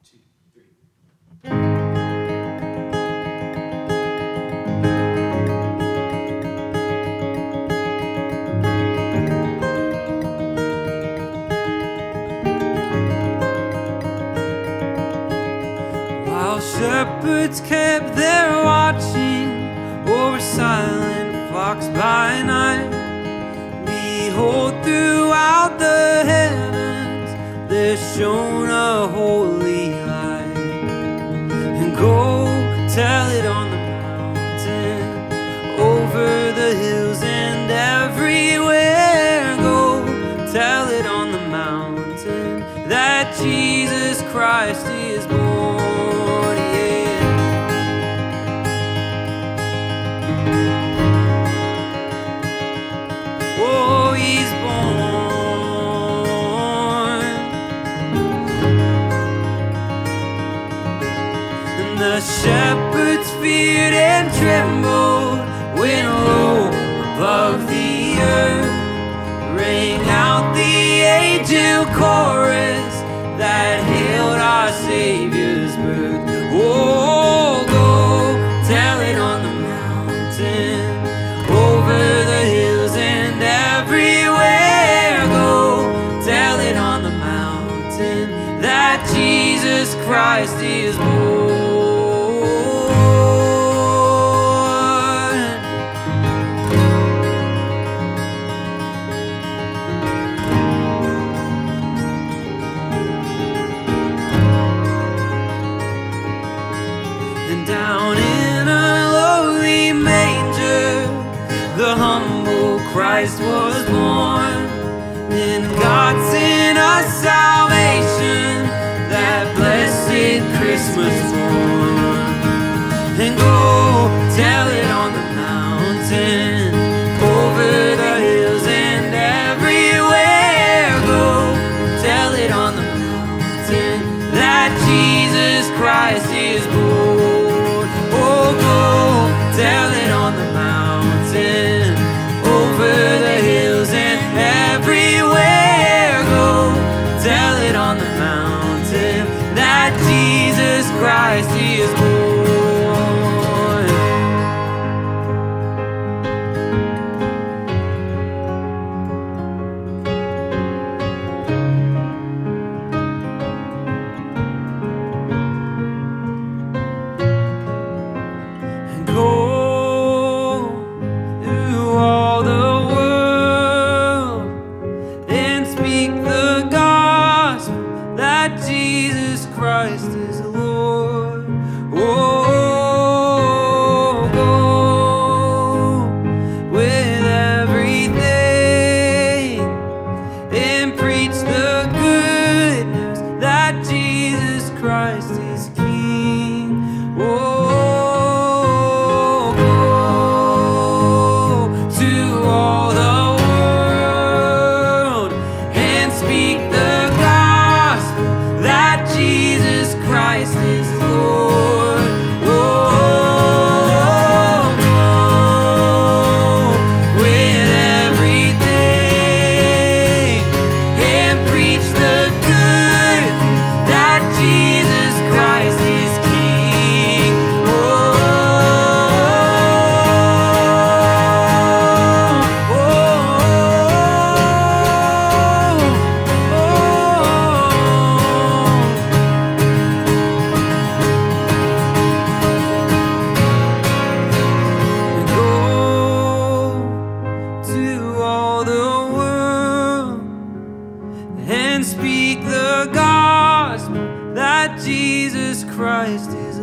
2, 3. While shepherds kept their watching over silent flocks by night, behold, throughout the heavens there shone a holy light. And go tell it on the mountain, over the hills and everywhere. Go tell it on the mountain that Jesus Christ is born. Oh, he's born. And the shepherds feared and trembled when low above the earth rang out the angel chorus that hailed our Savior's birth. Oh, go tell it on the mountain, over the hills and everywhere. Go tell it on the mountain that Jesus Christ is born. And down in a lowly manger the humble Christ was born. And God sent us salvation, that blessed Christmas morn. And go tell it on the mountain, over the hills and everywhere. Go tell it on the mountain that Jesus Christ is born. Oh, go tell it on the mountain, over the hills and everywhere. Go tell it on the mountain that Jesus Christ is born. And go through all the world and speak the gospel that Jesus Christ is Lord. Oh, go with everything and preach the good news that Jesus Christ is King. Oh, go to all the world and speak the gospel that Jesus Christ is Lord. Oh, go with everything and preach the good news that Jesus Christ is King. Oh, and go to all the world and speak the gospel that Jesus Christ is